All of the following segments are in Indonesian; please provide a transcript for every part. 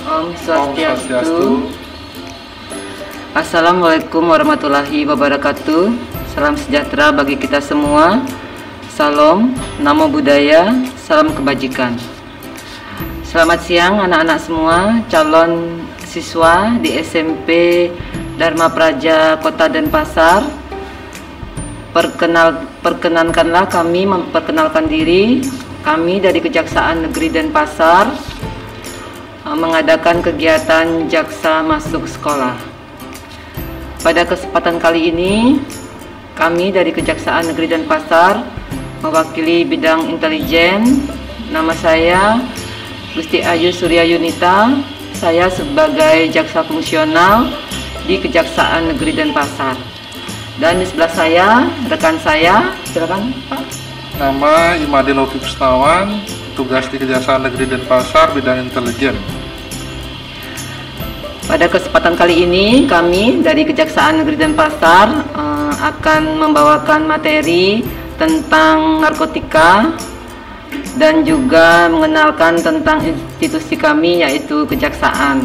Om Swastiastu. Assalamualaikum warahmatullahi wabarakatuh. Salam sejahtera bagi kita semua. Salam, namo buddhaya, salam kebajikan. Selamat siang anak-anak semua, calon siswa di SMP Dharma Praja Kota Denpasar. Perkenankanlah kami memperkenalkan diri. Kami dari Kejaksaan Negeri Denpasar mengadakan kegiatan Jaksa Masuk Sekolah. Pada kesempatan kali ini, kami dari Kejaksaan Negeri Denpasar mewakili bidang intelijen. Nama saya Gusti Ayu Surya Yunita. Saya sebagai jaksa fungsional di Kejaksaan Negeri Denpasar. Dan di sebelah saya, rekan saya, silakan Pak. Nama Imade Lofi Kustawan, tugas di Kejaksaan Negeri Denpasar, bidang intelijen. Pada kesempatan kali ini, kami dari Kejaksaan Negeri Denpasar akan membawakan materi tentang narkotika dan juga mengenalkan tentang institusi kami, yaitu Kejaksaan.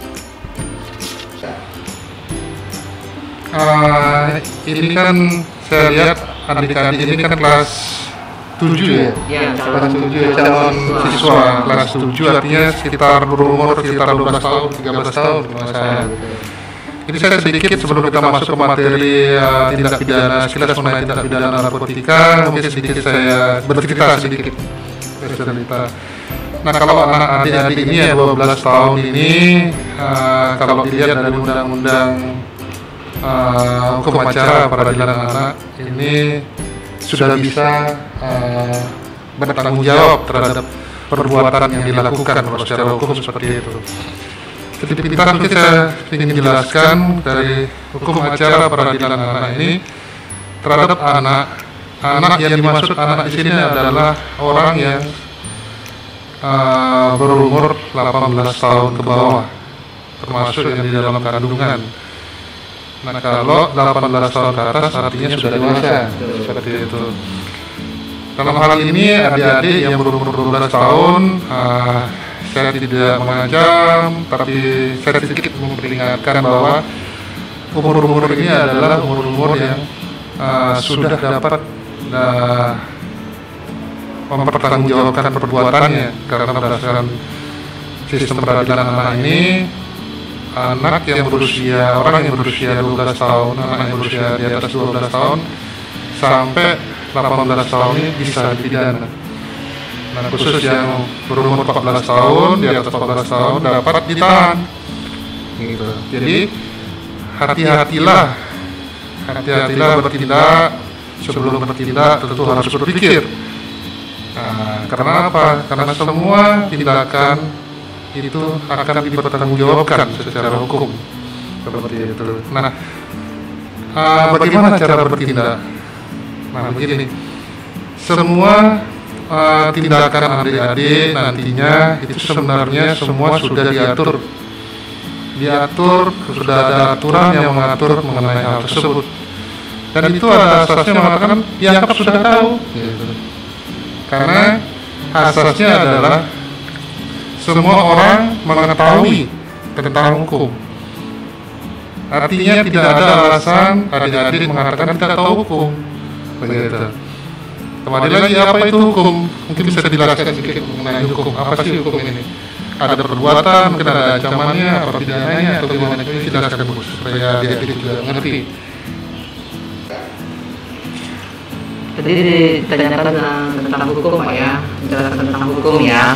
Ini kan saya lihat adik-adik ini kan kelas 7 ya? Ya, Kelas 7 calon siswa kelas 7, artinya sekitar berumur sekitar 12 tahun, 13 tahun kalau saya. Ini saya sedikit sebelum kita masuk ke materi tindak pidana, sekilas mengenai tindak pidana narkotika, mungkin sedikit saya bercerita sedikit. Nah, kalau anak adik-adik ini ya 12 tahun ini, kalau dilihat dari undang-undang hukum acara peradilan anak ini sudah bisa bertanggung jawab terhadap perbuatan yang dilakukan secara hukum seperti itu. Sedikit mungkin saya ingin jelaskan dari hukum acara peradilan anak ini terhadap anak yang dimaksud anak di sini adalah orang yang berumur 18 tahun ke bawah, termasuk yang di dalam kandungan. Nah, kalau 18 tahun ke atas artinya sudah dewasa, seperti itu. Dalam hal ini adik-adik yang berumur 12 tahun, saya tidak mengancam, tapi saya sedikit memperingatkan bahwa umur-umur ini adalah umur-umur yang sudah dapat mempertanggungjawabkan perbuatannya, karena berdasarkan sistem peradilan anak ini, anak yang berusia, orang yang berusia 12 tahun, anak yang berusia di atas 12 tahun sampai 18 tahun ini bisa dipidana. Nah, khusus yang berumur 14 tahun, di atas 14 tahun dapat ditahan. Gitu. Jadi hati-hatilah bertindak. Sebelum bertindak tentu harus berpikir. Nah, karena apa? Karena semua tindakan itu akan dipertanggungjawabkan secara hukum, seperti itu. Nah, bagaimana cara bertindak? Nah, begini, semua tindakan adik-adik nantinya itu sebenarnya semua sudah diatur, sudah ada aturan yang mengatur mengenai hal tersebut, dan itu ada asasnya mengatakan dianggap sudah tahu, gitu. Karena asasnya adalah semua orang mengetahui tentang hukum. Artinya tidak ada alasan adik-adik mengatakan tidak tahu hukum. Begitu. Kembali lagi, apa itu hukum? Mungkin bisa dijelaskan sedikit mengenai hukum. Apa sih hukum ini? Ada perbuatan, mungkin ada ancamannya, atau pidananya, atau gimana? Ini jelaskan Bu, supaya adik-adik juga mengerti. Tadi ditanyakan tentang hukum Pak ya, menjelaskan tentang hukum ya.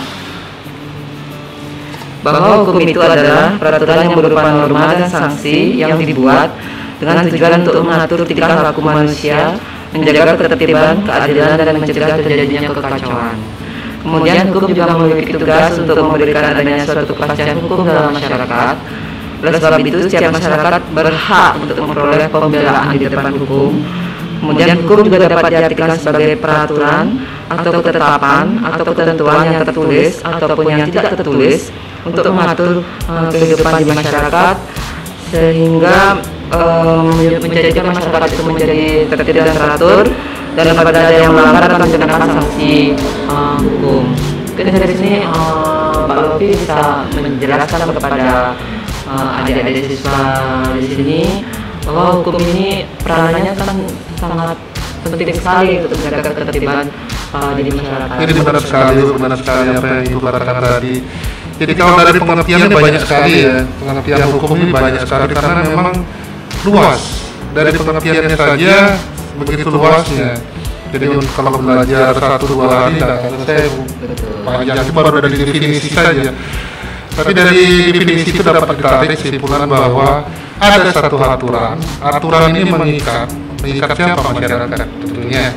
Bahwa hukum itu adalah peraturan yang berupa norma dan sanksi yang dibuat dengan tujuan untuk mengatur tingkah laku manusia, menjaga ketertiban, keadilan, dan mencegah terjadinya kekacauan. Kemudian hukum juga memiliki tugas untuk memberikan adanya suatu kepastian hukum dalam masyarakat. Oleh sebab itu, setiap masyarakat berhak untuk memperoleh pembelaan di depan hukum. Kemudian hukum juga dapat diartikan sebagai peraturan atau ketetapan atau ketentuan yang tertulis ataupun yang tidak tertulis untuk mengatur kehidupan di masyarakat, sehingga menjadikan masyarakat itu menjadi tertib dan teratur, dan apabila ada yang melanggar akan dikenakan sanksi hukum. Mungkin dari sini Bapak Lofi bisa menjelaskan kepada adik-adik siswa di sini bahwa hukum ini peranannya kan sangat penting sekali untuk menjaga ketertiban di masyarakat. Ini benar sekali apa yang Ibu katakan tadi. Jadi kalau dari pengertiannya banyak sekali ya, pengertian hukum ini banyak sekali karena memang luas. Dari pengertiannya saja begitu luasnya. Jadi kalau belajar 1-2 hari tidak selesai, panjang itu baru dari definisi saja. Tapi dari definisi itu dapat ditarik kesimpulan bahwa ada satu aturan. Aturan ini mengikat siapa? Masyarakat tentunya.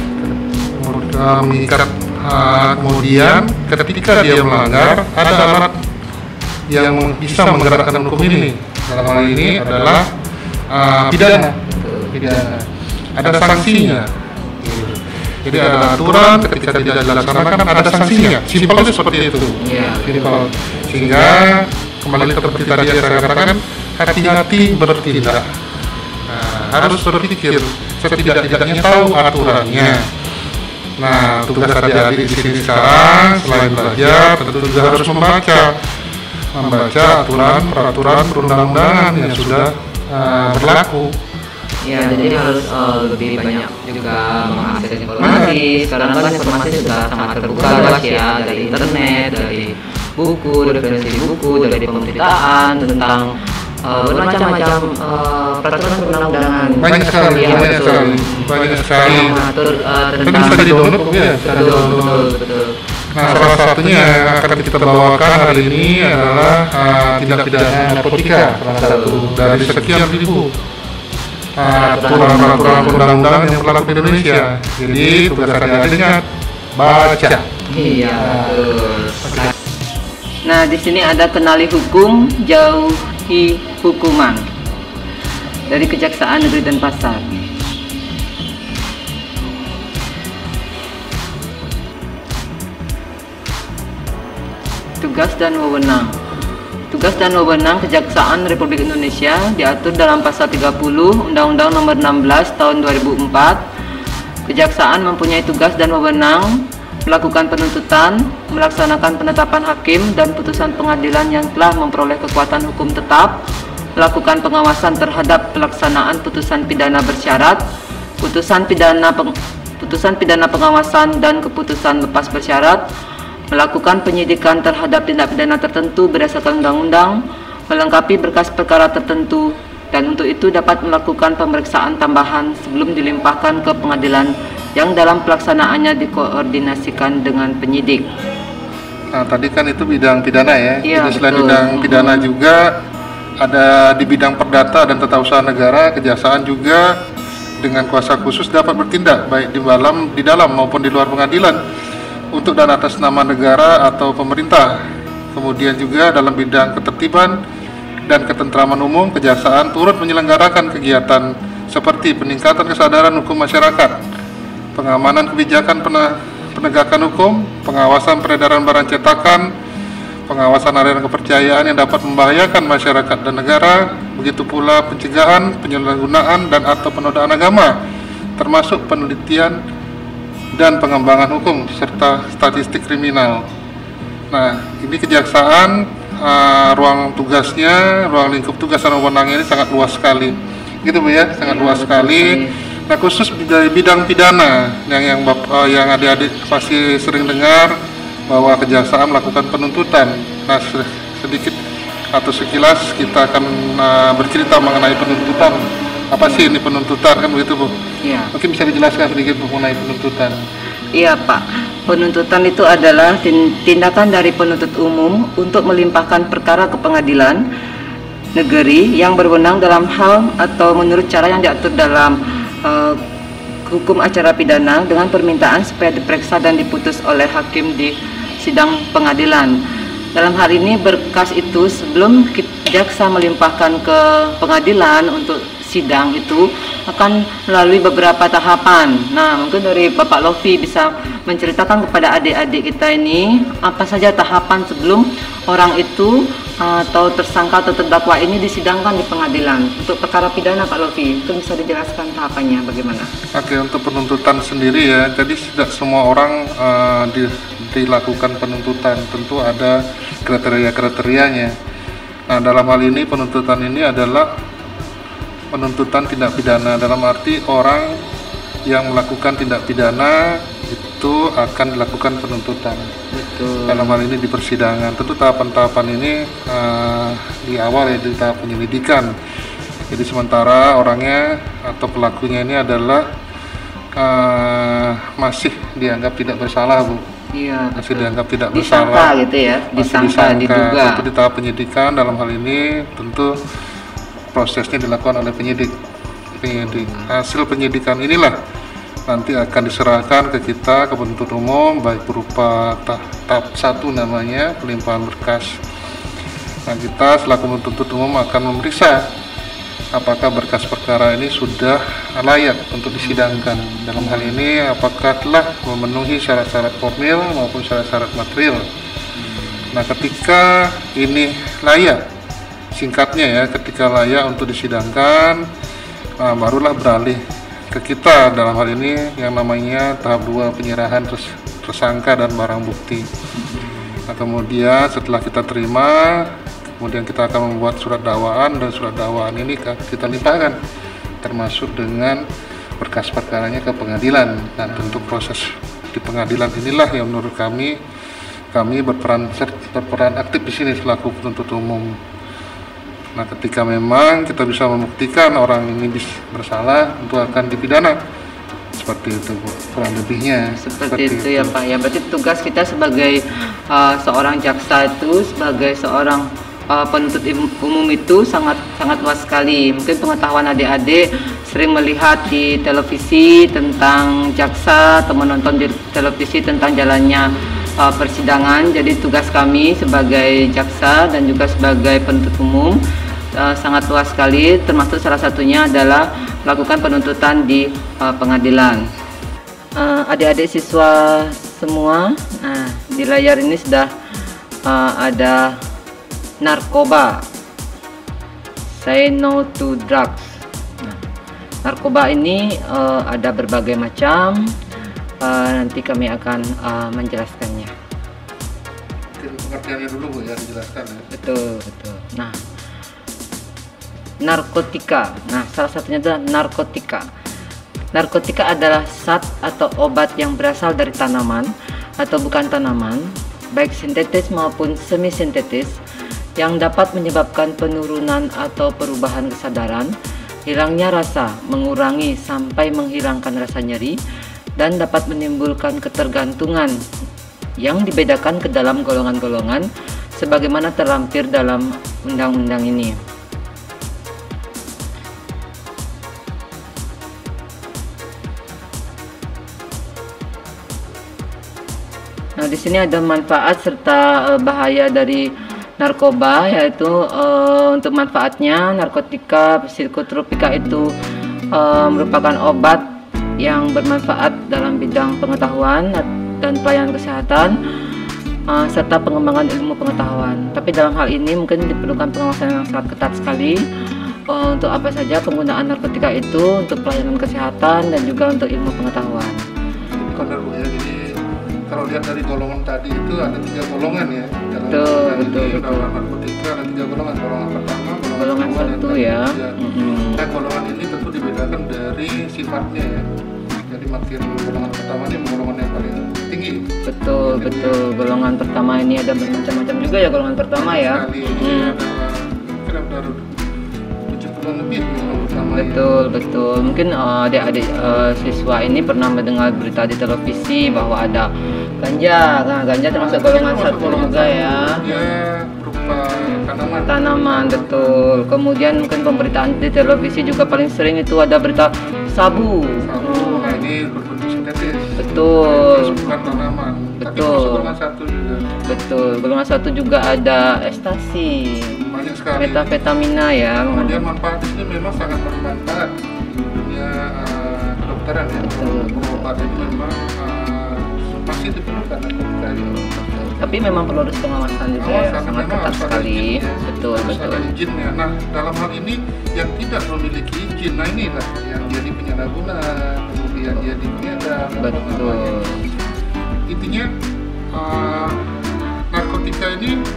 Mengikat kemudian ketika dia melanggar ada alat yang bisa menggerakkan hukum ini. Dalam hal ini adalah pidana. Ada sanksinya. Jadi ada aturan, ketika tidak dilaksanakan ada sanksinya. Simpelnya seperti itu. Simpel. Sehingga kembali seperti tadi saya katakan, hati-hati bertindak. Harus berpikir, setidak-tidaknya tahu aturannya. Nah, tugas adik-adik di sini sekarang selain belajar, tentu juga harus membaca aturan, peraturan, perundang-undangan yang sudah berlaku. Ya, jadi harus lebih banyak juga mengakses informasi. Sekarang kan informasi sudah sangat terbuka luas ya, dari internet, dari buku, referensi buku, dari pemberitaan tentang bermacam-macam peraturan perundang-undangan. Banyak sekali. Mengatur Kan bisa di-download ya, betul. Nah, salah satunya yang akan kita bawakan hari ini adalah tindak pidana narkotika, salah satu dari sekian ribu peraturan perundang-undangan yang berlaku di Indonesia. Jadi tugas adik-adiknya baca. Iya, betul. Nah, di sini ada kenali hukum, jauhi hukuman dari Kejaksaan Negeri Denpasar. Tugas dan wewenang. Tugas dan wewenang Kejaksaan Republik Indonesia diatur dalam Pasal 30 Undang-Undang Nomor 16 Tahun 2004. Kejaksaan mempunyai tugas dan wewenang melakukan penuntutan, melaksanakan penetapan hakim dan putusan pengadilan yang telah memperoleh kekuatan hukum tetap, melakukan pengawasan terhadap pelaksanaan putusan pidana bersyarat, putusan pidana pengawasan dan keputusan lepas bersyarat, melakukan penyidikan terhadap tindak pidana tertentu berdasarkan undang-undang, melengkapi berkas perkara tertentu, dan untuk itu dapat melakukan pemeriksaan tambahan sebelum dilimpahkan ke pengadilan yang dalam pelaksanaannya dikoordinasikan dengan penyidik. Nah, tadi kan itu bidang pidana ya. Iya, jadi selain betul. bidang pidana juga ada di bidang perdata dan tata usaha negara, Kejaksaan juga dengan kuasa khusus dapat bertindak baik di dalam maupun di luar pengadilan untuk dan atas nama negara atau pemerintah. Kemudian juga dalam bidang ketertiban dan ketentraman umum, Kejaksaan turut menyelenggarakan kegiatan seperti peningkatan kesadaran hukum masyarakat, pengamanan kebijakan penegakan hukum, pengawasan peredaran barang cetakan, pengawasan aliran kepercayaan yang dapat membahayakan masyarakat dan negara, begitu pula pencegahan, penyalahgunaan dan atau penodaan agama, termasuk penelitian dan pengembangan hukum serta statistik kriminal. Nah, ini Kejaksaan ruang tugasnya, ruang lingkup tugas dan wewenangnya ini sangat luas sekali. Gitu Bu ya, sangat luas sekali. Nah, khusus dari bidang pidana yang adik-adik pasti sering dengar bahwa Kejaksaan melakukan penuntutan. Nah, sedikit atau sekilas kita akan bercerita mengenai penuntutan. Apa sih ini penuntutan, kan begitu Bu? Iya. Mungkin bisa dijelaskan sedikit mengenai penuntutan. Iya Pak, penuntutan itu adalah tindakan dari penuntut umum untuk melimpahkan perkara ke pengadilan negeri yang berwenang dalam hal atau menurut cara yang diatur dalam hukum acara pidana dengan permintaan supaya diperiksa dan diputus oleh hakim di sidang pengadilan. Dalam hal ini berkas itu sebelum jaksa melimpahkan ke pengadilan untuk sidang itu akan melalui beberapa tahapan. Nah, mungkin dari Bapak Lofi bisa menceritakan kepada adik-adik kita ini apa saja tahapan sebelum orang itu atau tersangka atau terdakwa ini disidangkan di pengadilan. Untuk perkara pidana Pak Lofi, itu bisa dijelaskan tahapannya bagaimana? Oke, untuk penuntutan sendiri ya, jadi tidak semua orang dilakukan penuntutan. Tentu ada kriteria-kriterianya. Nah, dalam hal ini penuntutan ini adalah penuntutan tindak pidana, dalam arti orang yang melakukan tindak pidana itu akan dilakukan penuntutan. Betul. Dalam hal ini di persidangan, tentu tahapan-tahapan ini di awal ya, di tahap penyelidikan. Jadi sementara orangnya atau pelakunya ini adalah masih dianggap tidak bersalah, Bu. Iya, Masih dianggap tidak disangka bersalah. gitu ya, Masih diduga. Tentu di tahap penyidikan dalam hal ini tentu prosesnya dilakukan oleh penyidik. Hasil penyidikan inilah nanti akan diserahkan ke kita, ke penuntut umum, baik berupa tahap 1 namanya pelimpahan berkas. Nah, kita selaku penuntut umum akan memeriksa apakah berkas perkara ini sudah layak untuk disidangkan. Dalam hal ini apakah telah memenuhi syarat-syarat formil maupun syarat-syarat material. Nah, ketika ini layak, singkatnya ya, ketika layak untuk disidangkan, barulah beralih ke kita, dalam hal ini yang namanya tahap 2 penyerahan tersangka dan barang bukti. Nah, kemudian setelah kita terima, kemudian kita akan membuat surat dakwaan, dan surat dakwaan ini kita limpahkan termasuk dengan berkas perkaranya ke pengadilan. Nah, tentu proses di pengadilan inilah yang menurut kami berperan aktif di sini selaku penuntut umum. Nah, ketika memang kita bisa membuktikan orang ini bersalah, tentu akan dipidana. Seperti itu, Bu, kurang lebihnya. Seperti itu ya, Pak. Ya, berarti tugas kita sebagai seorang jaksa itu, sebagai seorang penuntut umum itu sangat luas sekali. Mungkin pengetahuan adik-adik sering melihat di televisi tentang jaksa atau menonton di televisi tentang jalannya persidangan. Jadi tugas kami sebagai jaksa dan juga sebagai penuntut umum sangat luas sekali, termasuk salah satunya adalah melakukan penuntutan di pengadilan. Adik-adik siswa semua, nah, di layar ini sudah ada narkoba, say no to drugs. Nah, narkoba ini ada berbagai macam, nanti kami akan menjelaskannya. Mungkin pengertiannya dulu, Bu, ya, dijelaskan ya. Betul. Nah, narkotika. Nah, salah satunya adalah narkotika. Narkotika adalah zat atau obat yang berasal dari tanaman atau bukan tanaman, baik sintetis maupun semi sintetis, yang dapat menyebabkan penurunan atau perubahan kesadaran, hilangnya rasa, mengurangi sampai menghilangkan rasa nyeri, dan dapat menimbulkan ketergantungan yang dibedakan ke dalam golongan-golongan sebagaimana terlampir dalam undang-undang ini. Nah, di sini ada manfaat serta bahaya dari narkoba, yaitu untuk manfaatnya, narkotika psikotropika itu merupakan obat yang bermanfaat dalam bidang pengetahuan dan pelayanan kesehatan serta pengembangan ilmu pengetahuan. Tapi dalam hal ini mungkin diperlukan pengawasan yang sangat ketat sekali untuk apa saja penggunaan narkotika itu untuk pelayanan kesehatan dan juga untuk ilmu pengetahuan. Benar, Bu, ya. Jadi kalau lihat dari golongan tadi itu ada 3 golongan ya. Betul. Dalam narkotika ada 3 golongan. Golongan pertama, golongan 1 ya. Nah, golongan ini tentu dibedakan dari sifatnya ya. Jadi makin golongan pertama ini golongan yang paling tinggi. Betul. Golongan pertama ini ada bermacam-macam juga ya, golongan pertama ya. Ada 70 lebih golongan pertama. Betul. Mungkin adik-adik siswa ini pernah mendengar berita di televisi bahwa ada ganja. Nah, ganja termasuk golongan 1 juga ya. Ya, berupa tanaman, betul. Kemudian mungkin pemberitaan di televisi juga paling sering itu ada berita sabu. Nah, ini berbentuk sintetis. Betul. Bukan tanaman. Betul. Tapi golongan 1 juga. Betul. Golongan 1 juga ada ekstasi. Banyak sekali. Metafetamina ya. Kemudian manfaat ini memang sangat bermanfaat di dunia kedokteran ya. Obat ini memang masih diperlukan narkotika ini. Tapi memang perlu ada pengawasan juga ya, sangat ketat sekali. Betul. Ada izinnya. Nah, dalam hal ini yang tidak memiliki izin, nah inilah yang jadi penyalahguna, kemudian jadi pengedar. Betul. Intinya narkotika ini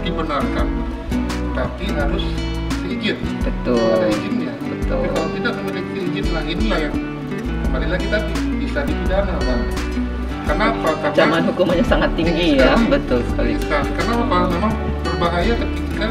dibenarkan, tapi harus izin. Betul. Ada izinnya. Betul. Tapi kalau tidak memiliki izin, nah inilah yang kembali lagi tadi bisa dipidana, Bang. Kenapa? Karena Ancaman hukumannya sangat tinggi ya, betul sekali. Kenapa? Memang berbahaya ketika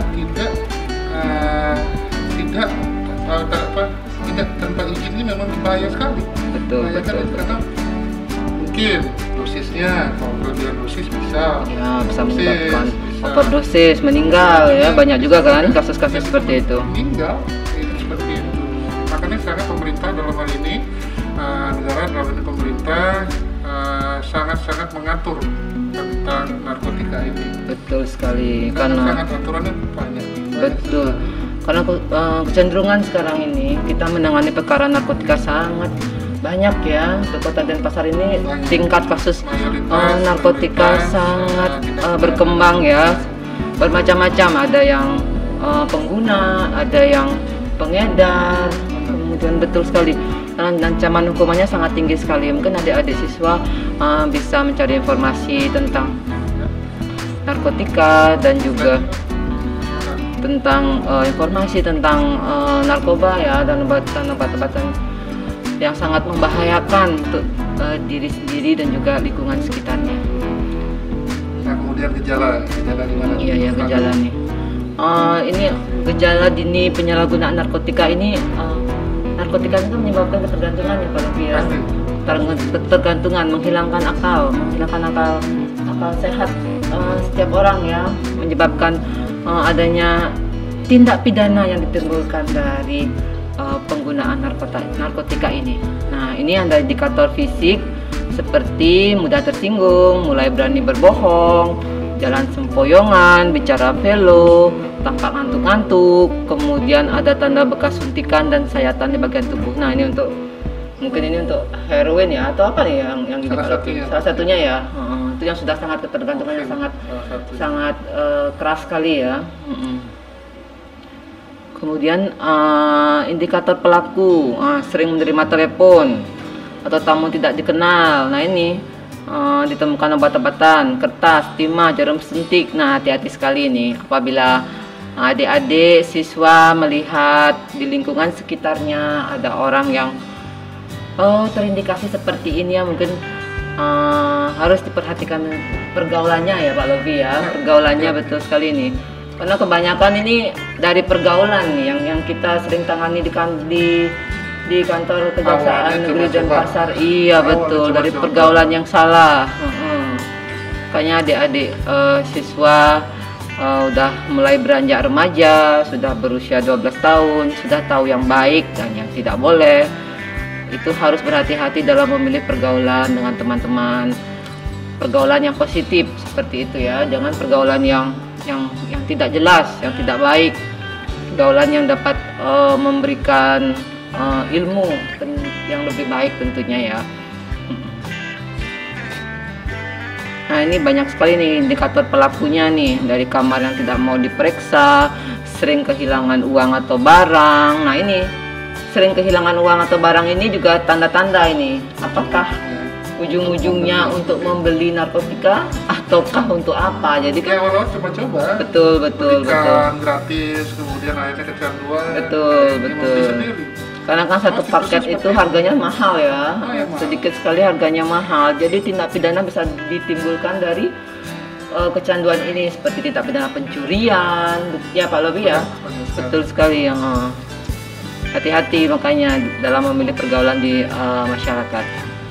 tidak tanpa izin ini memang berbahaya sekali. Betul, betul. Karena mungkin dosisnya, kalau kelebihan dosis bisa. Ya, bisa menyebabkan overdosis, meninggal ya, banyak juga kan kasus-kasus seperti itu. Meninggal, itu seperti itu. Makanya sekarang pemerintah dalam hal ini, negara dalam hal ini pemerintah sangat-sangat mengatur tentang narkotika ini. Betul sekali, Karena karena sangat aturannya banyak. betul. Karena kecenderungan sekarang ini kita menangani perkara narkotika sangat banyak ya. Di Kota Denpasar ini Banyak. tingkat kasus Mayoritas, narkotika mayoritas, sangat tindak berkembang ya. Bermacam-macam, ada yang pengguna, ada yang pengedar. Kemudian betul sekali, ancaman hukumannya sangat tinggi sekali. Mungkin adik-adik siswa bisa mencari informasi tentang narkotika dan juga tentang informasi tentang narkoba ya, dan obat-obatan yang sangat membahayakan untuk diri sendiri dan juga lingkungan sekitarnya. Nah, kemudian gejala gimana? Iya ya, gejala nih. Ini gejala dini penyalahgunaan narkotika ini, narkotika itu menyebabkan ketergantungan ya Pak Luki ya. Pasti. Ketergantungan, menghilangkan akal sehat setiap orang ya, menyebabkan adanya tindak pidana yang ditimbulkan dari penggunaan narkotika ini. Nah, ini ada indikator fisik seperti mudah tersinggung, mulai berani berbohong, jalan sempoyongan, bicara velo, tampak ngantuk-ngantuk, kemudian ada tanda bekas suntikan dan sayatan di bagian tubuh. Nah, ini mungkin ini untuk heroin ya, atau apa nih yang salah satunya ya. Itu yang sudah sangat ketergantungan, yang sangat keras sekali ya. Kemudian indikator pelaku, sering menerima telepon atau tamu tidak dikenal. Nah, ini ditemukan obat-obatan, kertas, timah, jarum suntik. Nah, hati-hati sekali ini apabila adik-adik siswa melihat di lingkungan sekitarnya ada orang yang terindikasi seperti ini ya, mungkin harus diperhatikan pergaulannya ya Pak Logi ya, pergaulannya betul sekali ini. Karena kebanyakan ini dari pergaulan nih yang kita sering tangani di kantor Kejaksaan Negeri Denpasar. Iya betul, dari pergaulan yang salah. Makanya adik-adik siswa udah mulai beranjak remaja, sudah berusia 12 tahun, sudah tahu yang baik dan yang tidak boleh. Itu harus berhati-hati dalam memilih pergaulan dengan teman-teman. Pergaulan yang positif seperti itu ya, jangan pergaulan yang tidak jelas, yang tidak baik. Pergaulan yang dapat memberikan ilmu yang lebih baik tentunya ya. Nah, ini banyak sekali nih indikator pelakunya nih, dari kamar yang tidak mau diperiksa, sering kehilangan uang atau barang. Nah, ini sering kehilangan uang atau barang ini juga tanda-tanda ini. Apakah ujung-ujungnya untuk membeli narkotika ataukah untuk apa? Jadi kayak awal-awal coba-coba. Betul. Gratis, kemudian akhirnya kecanduan. Betul. Karena kan satu paket itu harganya mahal ya, sedikit sekali harganya mahal. Jadi tindak pidana bisa ditimbulkan dari kecanduan ini, seperti tindak pidana pencurian, ya Pak Lobi ya. Betul sekali yang hati-hati makanya dalam memilih pergaulan di masyarakat.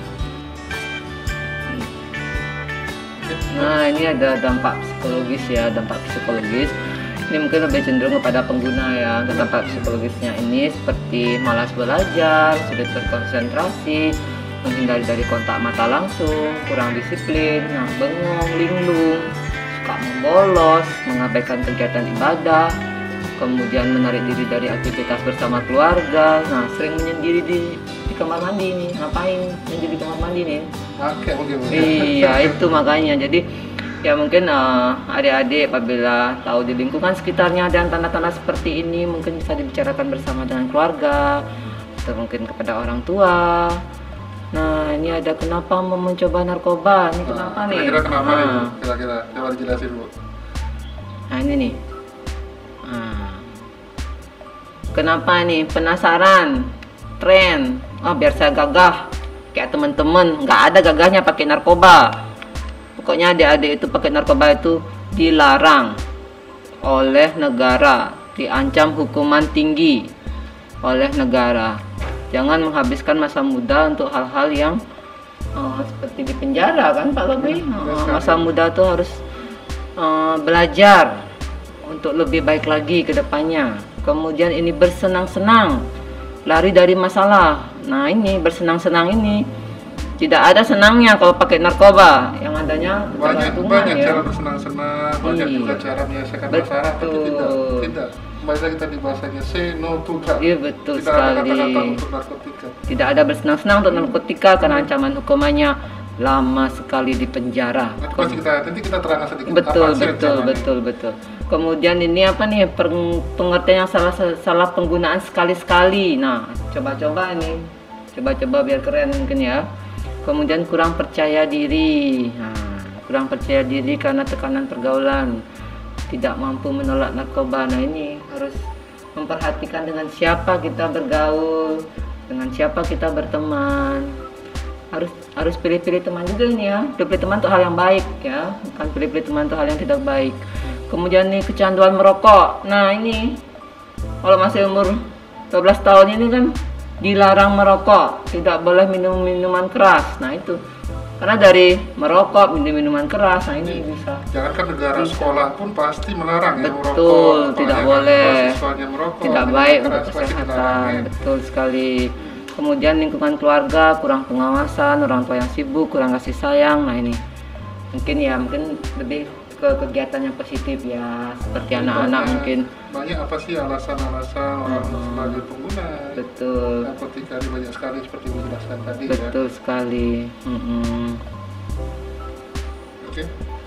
Nah, ini ada dampak psikologis ya, dampak psikologis. Ini mungkin lebih cenderung kepada pengguna ya. Dampak psikologisnya ini seperti malas belajar, sulit berkonsentrasi, menghindari dari kontak mata langsung, kurang disiplin, bengong, linglung, suka membolos, mengabaikan kegiatan ibadah, kemudian menarik diri dari aktivitas bersama keluarga. Nah, sering menyendiri di kamar mandi nih. Ngapain menyendiri di kamar mandi nih? Iya, itu makanya. Jadi ya mungkin adik-adik apabila tahu di lingkungan sekitarnya ada tanda-tanda seperti ini, mungkin bisa dibicarakan bersama dengan keluarga atau mungkin kepada orang tua. Nah, ini ada kenapa mau mencoba narkoba? Ini kenapa nih? Kira-kira kenapa nih? Kira-kira coba dijelasin Bu. Nah ini nih. Kenapa nih? Penasaran, tren. Oh biar saya gagah kayak temen-temen. Nggak ada gagahnya pakai narkoba. Pokoknya adik-adik itu pakai narkoba itu dilarang oleh negara, diancam hukuman tinggi oleh negara. Jangan menghabiskan masa muda untuk hal-hal yang seperti di penjara kan Pak Lobi. Masa muda tuh harus belajar untuk lebih baik lagi ke depannya. Kemudian ini bersenang-senang, lari dari masalah. Nah ini bersenang-senang ini tidak ada senangnya kalau pakai narkoba. Yang adanya banyak ya. cara bersenang-senang, banyak juga cara menyelesaikan masalah, tapi tidak. Kembali lagi tadi bahasanya say no to drugs. Iya betul tidak sekali. Ada kata-kata untuk narkotika. Tidak ada bersenang-senang untuk narkotika karena ancaman hukumannya lama sekali di penjara. Nanti kita terangkan sedikit. Betul. Kemudian ini apa nih pengertian yang salah penggunaan sekali-sekali. Nah, coba-coba biar keren mungkin ya. Kemudian kurang percaya diri. Nah, kurang percaya diri karena tekanan pergaulan, tidak mampu menolak narkoba. Nah, ini harus memperhatikan dengan siapa kita bergaul, dengan siapa kita berteman. Harus pilih-pilih teman juga ini ya. Pilih teman untuk hal yang baik ya, bukan pilih-pilih teman untuk hal yang tidak baik. Kemudian nih kecanduan merokok. Nah ini kalau masih umur 12 tahun ini kan dilarang merokok, tidak boleh minum minuman keras. Nah itu karena dari merokok, minum minuman keras, nah ini bisa. Jangankan negara, sekolah pun pasti melarang ya merokok. Betul, tidak boleh. Merokok, tidak baik untuk kesehatan. Betul sekali. Kemudian lingkungan keluarga kurang pengawasan, orang tua yang sibuk, kurang kasih sayang. Nah ini mungkin lebih ke kegiatan yang positif ya, seperti anak-anak mungkin. Banyak apa sih alasan-alasan orang sebagai pengguna? Betul. Narkotika banyak sekali seperti yang dijelaskan tadi. Betul ya. Sekali. Oke.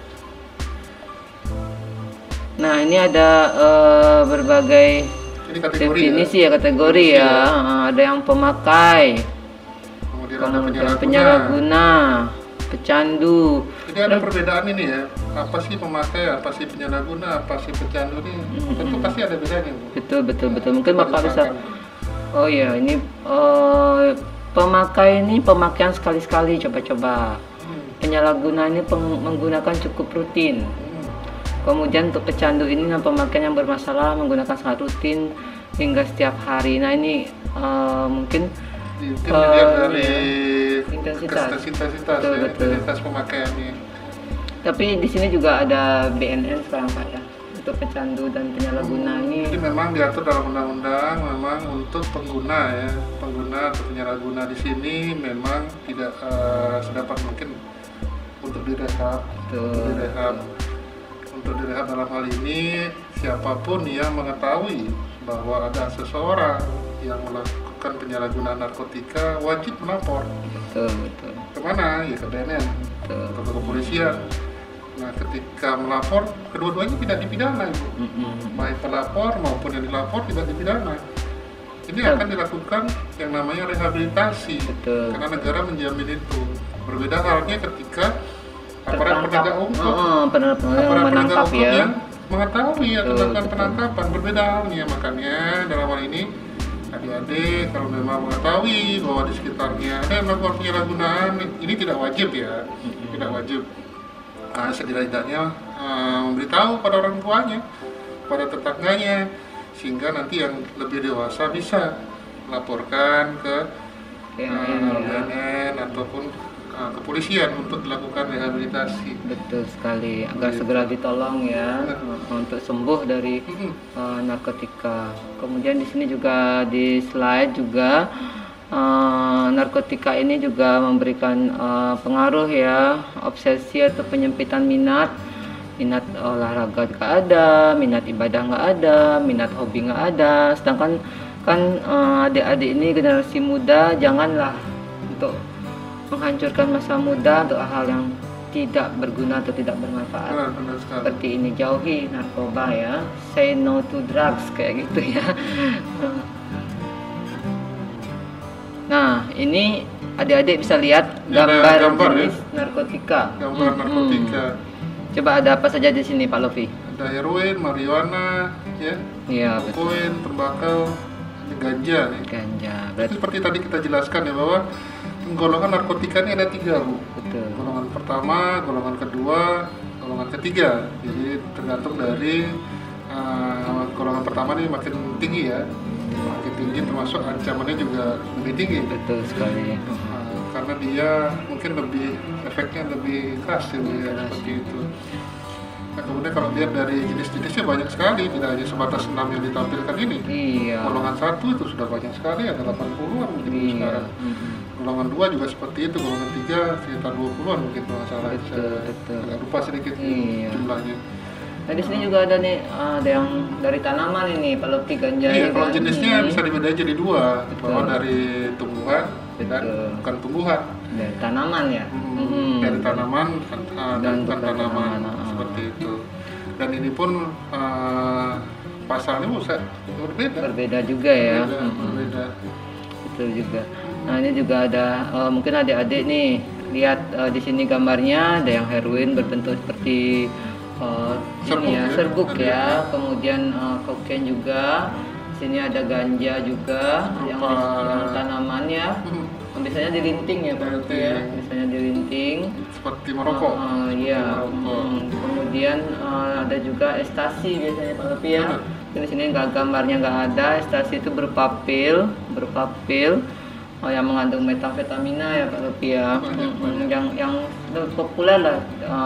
Nah ini ada berbagai definisi ya, kategori ya. Ada yang pemakai, kemudian penyalahguna, pecandu. Jadi ada perbedaan ini ya. Apa sih pemakai, apa sih penyalahguna, apa sih pecandu ini? Tentu pasti ada bedanya, Bu. Betul. Mungkin Bapak bisa. Oh ya, ini pemakai ini pemakaian sekali-sekali, coba-coba. Penyalahguna ini menggunakan cukup rutin. Kemudian untuk pecandu ini pemakaian yang bermasalah menggunakan sangat rutin hingga setiap hari. Nah ini mungkin dilihat dari intensitas pemakaiannya. Tapi di sini juga ada BNN sekarang Pak ya, untuk pecandu dan penyalahguna ini. Jadi memang diatur dalam undang-undang memang untuk pengguna ya, pengguna atau penyalahguna di sini memang tidak sedapat mungkin untuk direhab. Untuk direhab dalam hal ini siapapun yang mengetahui bahwa ada seseorang yang melakukan penyalahgunaan narkotika wajib melapor. Betul. Kemana? Ya ke BNN atau ke kepolisian. Nah ketika melapor kedua-duanya tidak dipidana, Ibu. Baik pelapor maupun yang dilapor tidak dipidana. Ini akan dilakukan yang namanya rehabilitasi. Karena negara menjamin itu. Berbeda halnya ketika aparat penegak hukum, yang mengetahui atau melakukan penangkapan, berbeda halnya. Makanya dalam hal ini adik-adik kalau memang mengetahui bahwa di sekitarnya ada yang melakukan penyalahgunaan, ini tidak wajib ya, tidak wajib. Setidaknya memberitahu pada orang tuanya, pada tetangganya, sehingga nanti yang lebih dewasa bisa melaporkan ke BNN ataupun kepolisian untuk dilakukan rehabilitasi. Betul sekali, agar segera ditolong ya untuk sembuh dari narkotika. Kemudian di sini juga di slide juga narkotika ini juga memberikan pengaruh ya, obsesi atau penyempitan minat olahraga nggak ada, minat ibadah nggak ada, minat hobi nggak ada. Sedangkan kan adik-adik ini generasi muda, janganlah untuk menghancurkan masa muda untuk hal yang tidak berguna atau tidak bermanfaat. Seperti ini, jauhi narkoba ya, say no to drugs kayak gitu ya. Nah ini adik-adik bisa lihat gambar jenis narkotika. Gambar narkotika. Coba ada apa saja di sini Pak Lofi? ada heroin, marijuana, ya, Iya, betul. kokain, tembakau, ada ganja nih. Ganja. Itu Berarti seperti tadi kita jelaskan ya bahwa golongan narkotika ini ada 3, Bu. betul. Golongan pertama, golongan kedua, golongan ketiga. Jadi tergantung dari golongan pertama ini makin tinggi ya, makin tinggi termasuk ancamannya juga lebih tinggi. Betul sekali. Karena dia mungkin lebih efeknya lebih keras ya, Bu, ya, seperti itu. Nah, kemudian kalau lihat dari jenis-jenisnya banyak sekali, tidak hanya sebatas 6 yang ditampilkan ini. Iya. Golongan 1 itu sudah banyak sekali, ada 80-an mungkin Iya. sekarang. Golongan 2 juga seperti itu, golongan 3 sekitar 20-an mungkin kalau nggak salah. Betul, Saya betul. agak lupa sedikit Iya. jumlahnya. Nah di sini juga ada nih, ada yang dari tanaman ini, Pak Lutfi, ganja. Iya, ini kalau kan. jenisnya bisa dibedain jadi 2, Betul. bahwa dari tumbuhan dan Betul. bukan tumbuhan. Dari tanaman ya. Dari tanaman dan bukan bukan tanaman, tanaman. seperti itu. Dan ini pun pasalnya bisa berbeda. Berbeda juga ya. Berbeda. Betul juga. Nah ini juga ada mungkin adik-adik nih lihat di sini gambarnya ada yang heroin berbentuk seperti Serbuk ini ya, ya. serbuk Ada. ya. Kemudian kokain juga. Di sini ada ganja juga yang tanaman ya. Biasanya dilinting ya Pak Lutfi ya. Dilinting. Biasanya dilinting. Seperti merokok. Iya. Merokok. Kemudian ada juga ekstasi biasanya Pak Lutfi ya. Benar. Di sini gambarnya nggak ada. Ekstasi itu berupa pil yang mengandung metafetamina ya Pak Lutfi ya. Yang populer lah.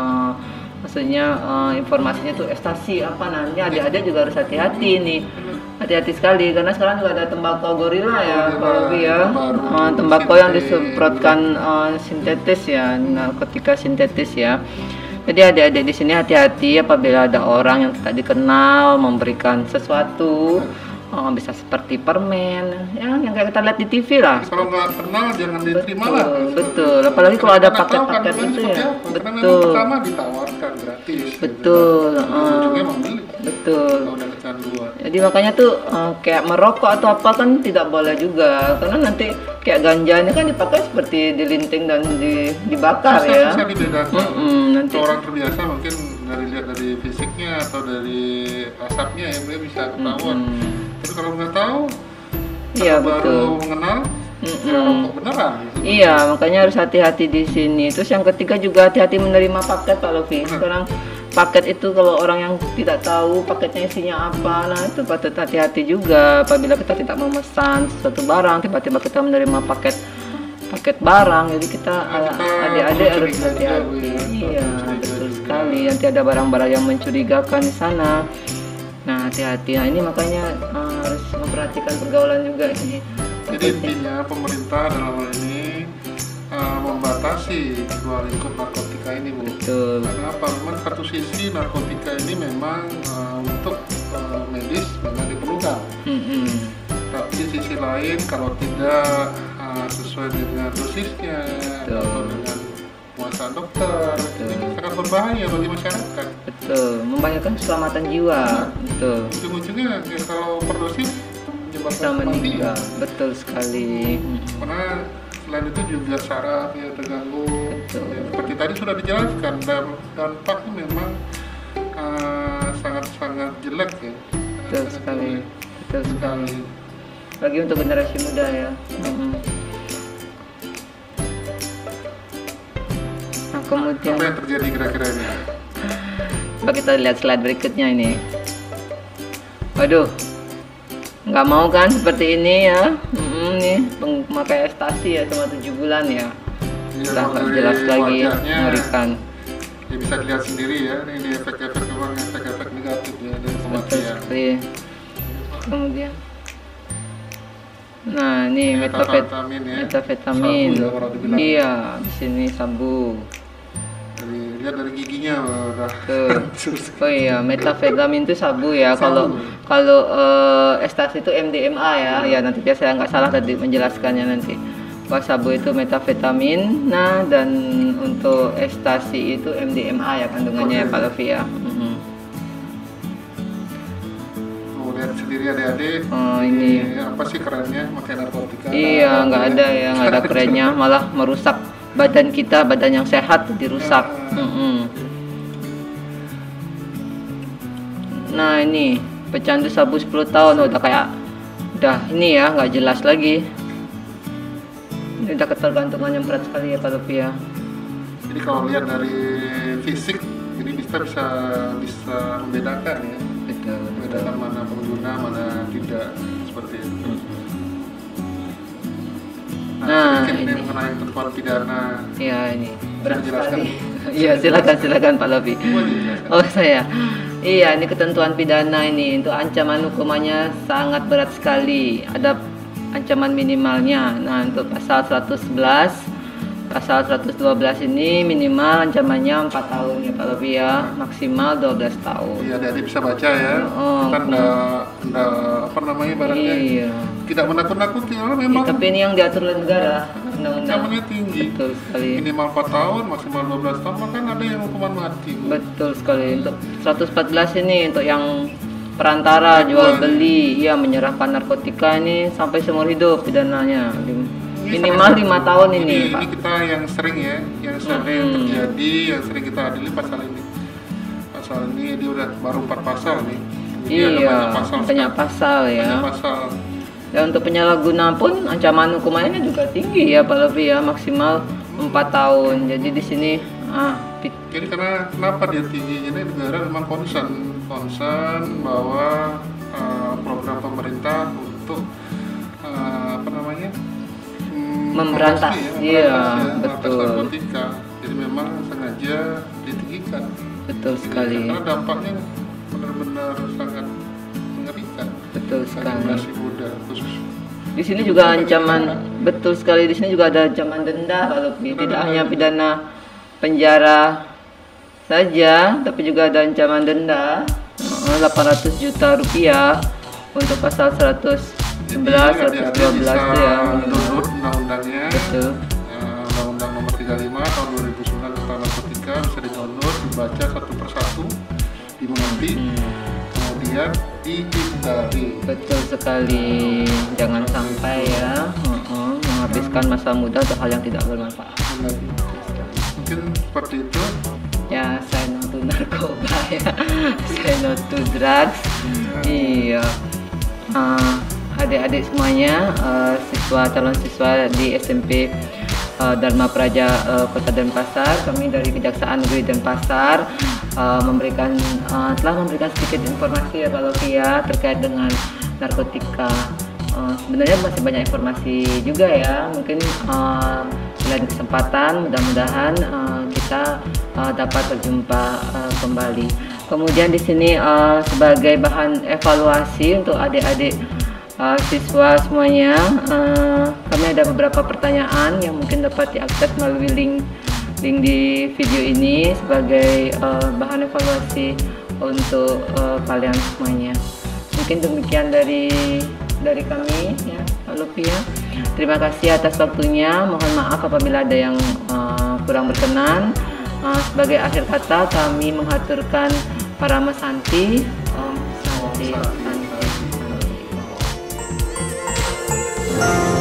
Maksudnya informasinya tuh ekstasi apa namanya, adik-adik juga harus hati-hati nih, hati-hati sekali karena sekarang juga ada tembakau gorila ya Pak Lutfi ya. Tembakau yang disemprotkan sintetis ya, narkotika sintetis ya. Jadi adik-adik di sini hati-hati apabila ada orang yang tidak dikenal memberikan sesuatu, bisa seperti permen ya, yang kayak kita lihat di TV lah. Kalau nggak kenal jangan diterima lah. Betul, apalagi kalau ada Karena tahu paket-paket kandungannya itu seperti ya. apa. Karena memang Betul. pertama ditawarkan gratis. Betul, Gitu. Ujungnya membeli. Betul. Kalau udah kecanduan. Jadi makanya tuh kayak merokok atau apa kan tidak boleh juga, karena nanti kayak ganja ini kan dipakai seperti dilinting dan dibakar ya. Bisa dibedakan. Nanti Kalau orang terbiasa mungkin lihat dari fisiknya atau dari asapnya ya dia bisa ketahuan. Tapi kalau nggak tahu, iya baru betul. mengenal, ya rokok beneran. Gitu. Iya, makanya harus hati-hati di sini. Terus yang ketiga juga hati-hati menerima paket Pak Lutfi. Sekarang paket itu kalau orang yang tidak tahu paketnya isinya apa, nah itu patut hati-hati juga. Apabila kita tidak memesan sesuatu barang, tiba-tiba kita menerima paket barang, jadi kita adik-adik harus hati-hati. Iya, betul sekali. Nanti ada barang-barang yang mencurigakan di sana. Nah, hati-hati. Nah, ini makanya harus memperhatikan pergaulan juga ini. Jadi intinya pemerintah dalam hal ini membatasi dua lingkup narkotika ini, Bu. Betul. Karena apa? Memang satu sisi narkotika ini memang untuk medis memang diperlukan. Tapi di sisi lain kalau tidak sesuai dengan dosisnya atau dengan penguasaan dokter, ini sangat berbahaya bagi masyarakat. Betul, membahayakan keselamatan jiwa. Betul. Ujung-ujungnya ya, kalau perdosis menyebabkan Sama kematian. juga. Betul sekali. Karena selain itu juga saraf ya terganggu. Betul. Ya, seperti tadi sudah dijelaskan, dampaknya memang sangat-sangat jelek ya. Betul Sangat sekali. jelek Betul sekali. sekali. Bagi untuk generasi muda ya. Nah, kemudian Apa yang terjadi kira-kira ini? coba kita lihat slide berikutnya ini. Waduh, nggak mau kan seperti ini ya. Nih pemakai ekstasi ya selama 7 bulan ya. Iya, Udah kalau nggak dari jelas lagi, wajahnya, mengerikan. Ya bisa dilihat sendiri ya, ini efek-efek memang efek-efek negatif ya dari Betul kematian. sekali. Kemudian, nah ini Metafetamin ya. metafetamin. Sabu ya, kalau dibilang. Iya, di sini sabu. Lihat dari giginya udah. Tuh. Oh iya, metafetamin itu sabu ya. Sabu. Kalau ekstasi itu MDMA ya. Ya nanti dia saya nggak salah tadi menjelaskannya nanti. Wah, sabu itu metafetamin. Nah, dan untuk ekstasi itu MDMA ya kandungannya ya Pak Lutfi ya. Tuh, lihat sendiri adik-adik. Oh, ini. Apa sih kerennya pakai narkotika? Iya, nggak ada ya, nggak ada kerennya, malah merusak badan kita, badan yang sehat dirusak. Nah ini pecandu sabu 10 tahun udah kayak ini ya nggak jelas lagi. Ini udah ketergantungan yang berat sekali ya Pak Luffy ya. Jadi kalau lihat dari fisik ini bisa membedakan ya. Betul. Membedakan mana pengguna mana tidak seperti itu. Nah, sedikit ini mengenai ketentuan pidana. Iya ini berat Jelaskan. sekali. Iya silakan Pak Luffy. Oh saya. Iya ini ketentuan pidana ini untuk ancaman hukumannya sangat berat sekali. Ada ancaman minimalnya. Nah untuk pasal 111, pasal 112 ini minimal ancamannya 4 tahun ya Pak Luffy ya, maksimal 12 tahun. Iya, adik bisa baca ya. Kan enggak apa namanya ibaratnya. Iya. Tidak menakut-nakuti karena memang. Tapi ini yang diatur oleh negara, undang-undang. Ancamannya tinggi. Betul sekali. Minimal 4 tahun, maksimal 12 tahun, bahkan ada yang hukuman mati. Betul sekali. Untuk 114 ini untuk yang perantara jual beli, ya menyerahkan narkotika ini sampai seumur hidup pidananya. Minimal 5 tahun ini, Pak. Ini kita yang sering ya, yang sering terjadi, yang sering kita adili pasal ini. Pasal ini dia udah baru 4 pasal nih. Jadi iya, banyak pasal ya. Banyak pasal. Dan untuk penyalahguna pun ancaman hukumannya juga tinggi ya Pak Luffy ya, maksimal 4 tahun. Jadi di sini jadi kenapa dia tinggi? Ini negara memang concern bahwa program pemerintah untuk memberantas, betul. Narkotika. Jadi memang sengaja ditinggikan. Betul sekali. Karena dampaknya benar-benar sangat mengerikan. Betul sekali. Generasi muda khusus. Di sini juga ancaman, betul sekali. Di sini juga ada ancaman denda Pak Luffy. Tidak hanya pidana penjara saja, tapi juga ada ancaman denda 800 juta rupiah untuk pasal 111, 112 ya. Menurut undang-undangnya, betul. Undang-undang nomor 35 tahun 2009 tentang narkotika bisa didownload, dibaca satu persatu, dimengerti, kemudian dihindari. Betul sekali. Jangan sampai ya menghabiskan masa muda untuk hal yang tidak bermanfaat. Mungkin seperti itu. Ya, say no to narkoba ya, say no to drugs. Iya. Adik-adik semuanya, calon siswa di SMP Dharma Praja Kota Denpasar, kami dari Kejaksaan Negeri Denpasar telah memberikan sedikit informasi ya Pak Luffy ya terkait dengan narkotika. Sebenarnya masih banyak informasi juga ya, mungkin lain kesempatan mudah-mudahan kita dapat berjumpa kembali. Kemudian di sini sebagai bahan evaluasi untuk adik-adik siswa semuanya, kami ada beberapa pertanyaan yang mungkin dapat diakses melalui link di video ini sebagai bahan evaluasi untuk kalian semuanya. Mungkin demikian dari kami ya Pak Luffy ya. Terima kasih atas waktunya. Mohon maaf apabila ada yang kurang berkenan. Sebagai akhir kata kami menghaturkan Parama Santi. Om Santi.